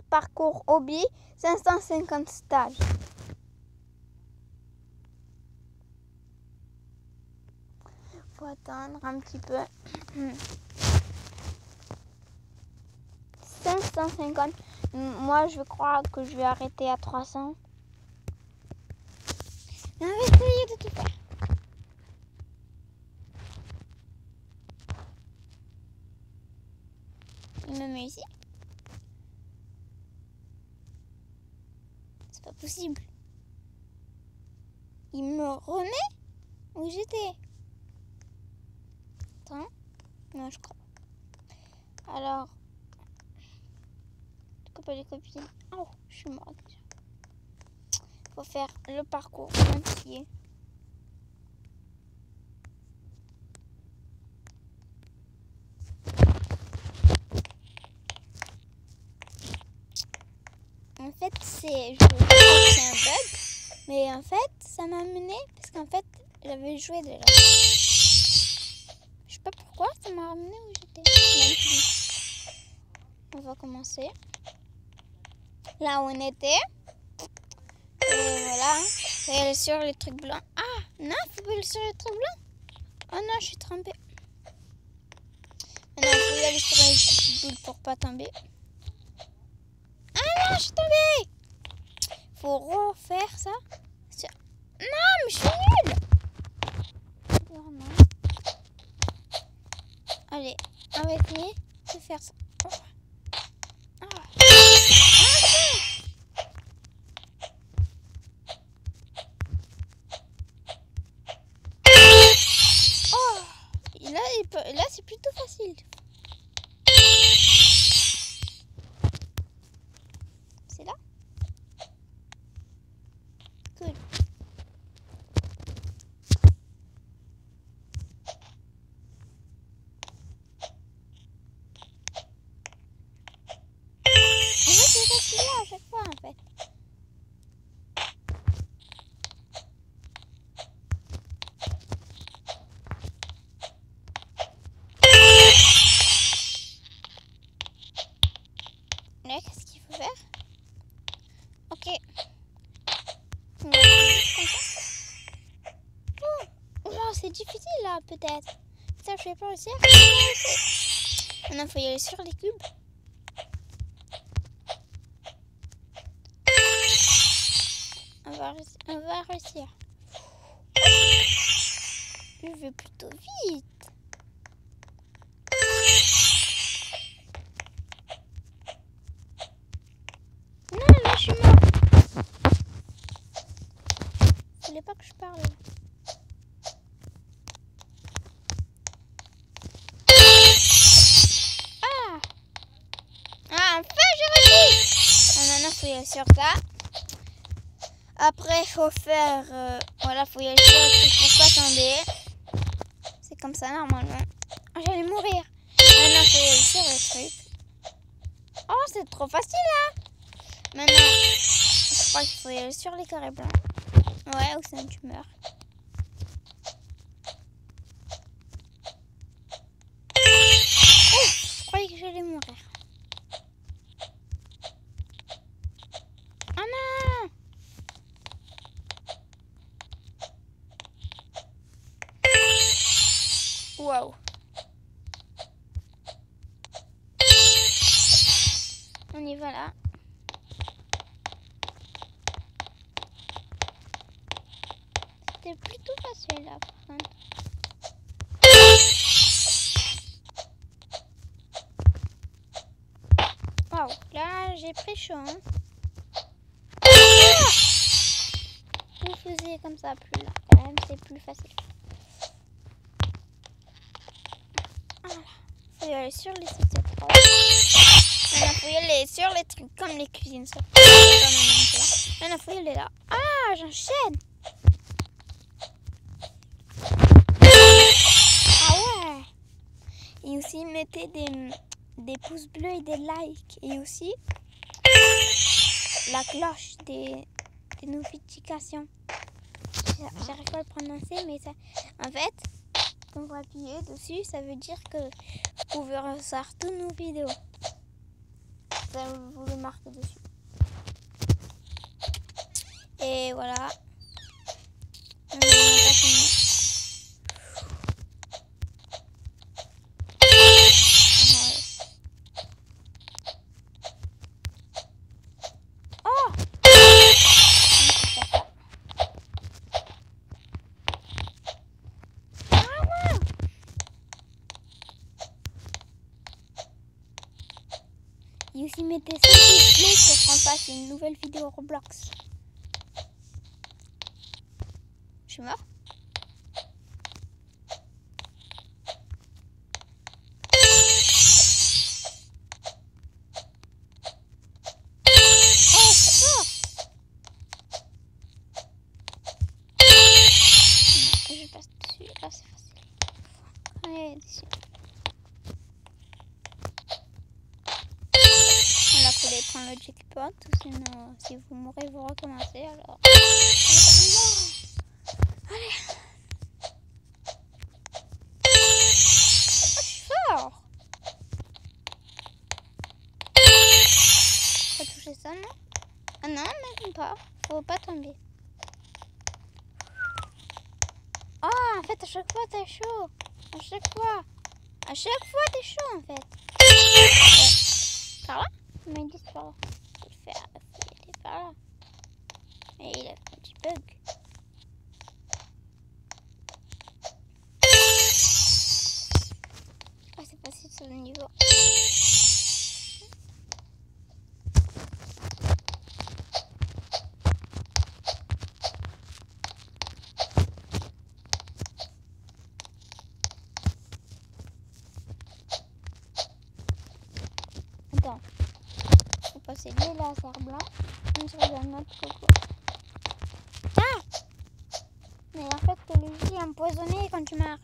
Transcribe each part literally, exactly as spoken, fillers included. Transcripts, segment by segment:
parcours hobby, cinq cent cinquante stages. Faut attendre un petit peu. cinq cent cinquante. Moi, je crois que je vais arrêter à trois cents. On va essayer de tout faire. Il me met ici. C'est pas possible. Il me remet où j'étais. Attends. Non, je crois. Alors. Pas les copines. Oh, je suis morte. Faut faire le parcours entier. En fait, c'est je crois que c'est un bug, mais en fait, ça m'a mené parce qu'en fait, j'avais joué déjà. Je sais pas pourquoi ça m'a ramené où j'étais. On va commencer. Là où on était. Et voilà. Et aller sur les trucs blancs. Ah, non, faut pas aller sur les trucs blancs. Oh non, je suis trempée. Maintenant, il faut y aller sur les petites boules pour pas tomber. Ah non, je suis tombée. Faut refaire ça. Non, mais je suis nulle. Oh, non. Allez, on va essayer de faire ça. Oh. Ah. Ah. Là, il peut... là c'est plutôt facile. C'est là. Cool. En fait, c'est facile là à chaque fois, en fait. Là, qu'est-ce qu'il faut faire? Ok. Comme ça. Oh, oh c'est difficile là, peut-être. Ça, je vais pas réussir. Maintenant, il faut y aller sur les cubes. On va, on va réussir. Je vais plutôt vite. Non, là, je suis morte. Il fallait pas que je parle. Ah! Ah, enfin, j'ai réussi! Maintenant, il faut y aller sur ça. Après, il faut faire... Euh, voilà, il faut y aller sur le truc pour pas tomber. C'est comme ça, normalement. Oh, j'allais mourir. Maintenant, il faut y aller sur le truc. Oh, c'est trop facile, là. Maintenant, je crois qu'il faut y aller sur les carrés blancs. Ouais, ou sinon tu meurs. Oh, je croyais que j'allais mourir. Oh non! Wow. On y va là. C'était plutôt facile là par contre. Wow, là j'ai pris chaud. Hein. Ah, vous faisiez comme ça plus là, quand même c'est plus facile. Voilà, faut y aller sur les sites. Maintenant faut y aller sur les trucs comme les cuisines. Ça. Maintenant faut y aller là. Ah, j'enchaîne. Et aussi mettez des, des pouces bleus et des likes. Et aussi la cloche des, des notifications. J'arrive pas à le prononcer, mais ça, en fait, quand vous appuyez dessus, ça veut dire que vous pouvez recevoir toutes nos vidéos. ça vous le marquez dessus. Et voilà. On n'a pas fini. Et aussi mettez cinq pouces bleus pour qu'on fasse une nouvelle vidéo Roblox. Je suis mort. Oh, c'est mort. Non, je passe dessus. Ah, c'est facile. Allez, dessus. Là, il faut prendre le checkpoint, sinon, si vous mourrez, vous recommencez. Alors, allez. Oh, je suis fort. Faut toucher ça, non? Ah non, même pas. Faut pas tomber. Oh, en fait, à chaque fois, t'es chaud. À chaque fois. À chaque fois, t'es chaud, en fait. Euh, par là? Il m'a dit par là. Il fait, il est par là. Et il a un petit bug. Ah, c'est facile sur le niveau. Attends. Faut passer les lasers blancs. On se regarde notre coco. Ah! Mais en fait, le jus est empoisonné quand tu marches.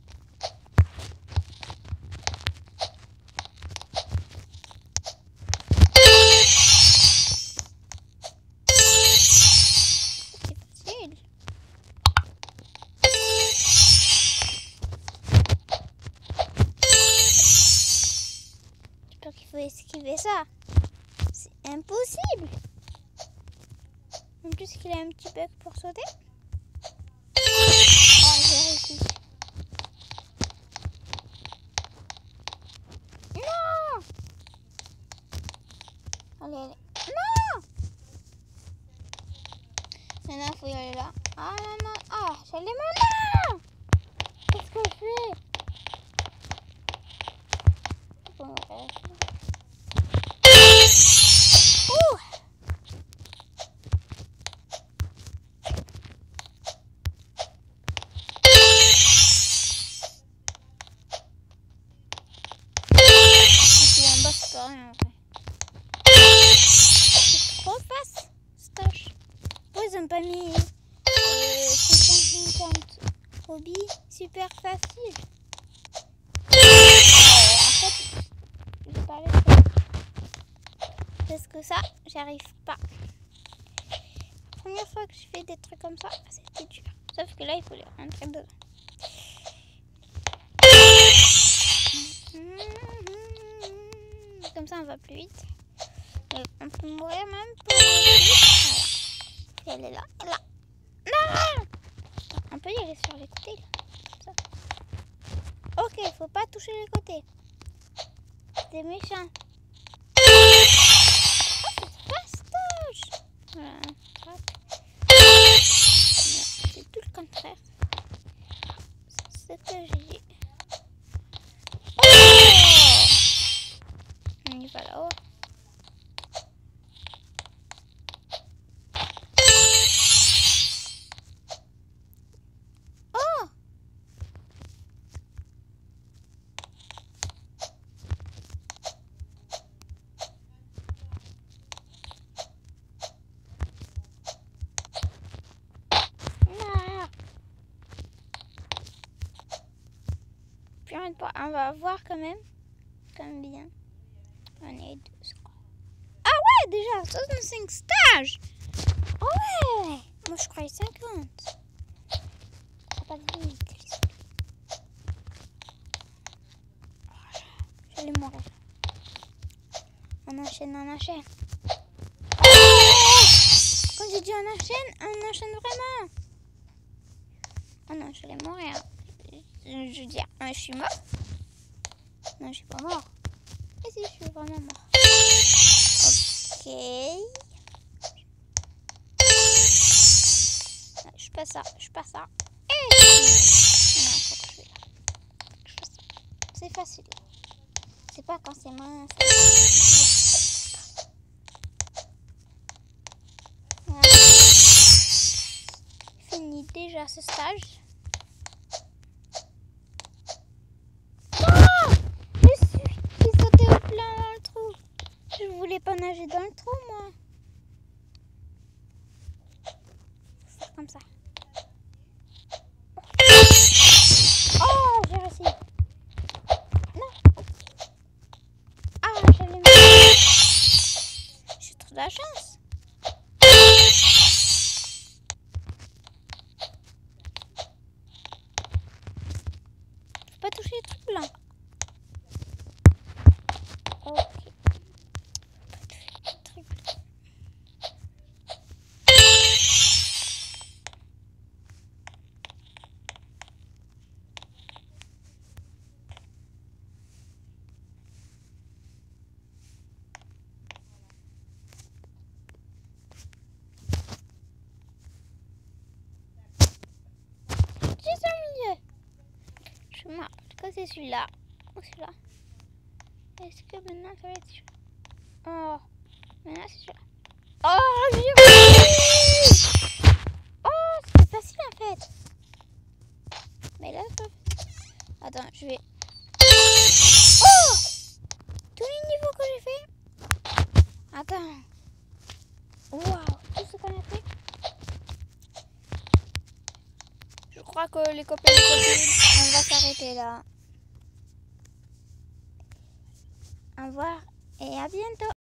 Esquiver ça, c'est impossible. En plus qu'il a un petit bug pour sauter. Oh, j'ai réussi. Non. Allez, allez. Non. Maintenant, il faut y aller là. Ah non, non. Ah, j'allais mon non. Qu'est-ce que je fais? Bon, euh... C'est trop fastoche. Pourquoi ils n'ont pas mis euh, cinquante cinquante hobby super facile? Euh, en fait, je vais parler de ça. Parce que ça, j'arrive pas. La première fois que je fais des trucs comme ça, c'était dur. Sauf que là, il faut les rentrer dedans. Comme ça, on va plus vite. Et on peut mourir même pour voilà. Et elle est là, elle est là. Non! On peut y aller sur les côtés. Comme ça. Ok, il faut pas toucher les côtés. C'est méchant. Oh, c'est fastoche. Voilà. C'est tout le contraire. C'est ce que j'ai dit. On y va là-haut. Oh! Ah. Puis on va, on va voir quand même. Comme bien. On est deux. Ah ouais, déjà, soixante-cinq stages. Oh ouais. Moi, je croyais cinquante. Ça pas de limite. J'allais mourir. On enchaîne, on enchaîne. Quand j'ai dit on enchaîne, on enchaîne vraiment. Oh non, je vais mourir. Je, je veux dire, je suis mort. Non, je suis pas mort. Et si, je suis vraiment mort. Ok. Non, je passe ça, je passe ça. Et non, faut que je fais là. C'est facile. C'est pas quand c'est mince. Voilà. Fini déjà ce stage. Oh, je suis qui sautait au plein dans le trou. Je voulais pas nager dans le trou, moi. Faut faire comme ça. Oh, j'ai réussi. Non. Ah, j'allais me... J'ai trop de la chance. Faut pas toucher les trucs blancs. Ok. Pas toucher les trucs blancs. Juste au milieu. Je suis mort. En tout cas, c'est celui-là. Ou celui-là. Est-ce que maintenant ça va être celui-là? Oh, maintenant c'est celui-là. Oh, j'ai réussi! Oh, c'était facile en fait. Mais là, ça... Attends, je vais... Oh! Tous les niveaux que j'ai fait. Attends. Waouh, tout ce qu'on a fait. Je crois que les copains et les copines, on va s'arrêter là. Au revoir et à bientôt.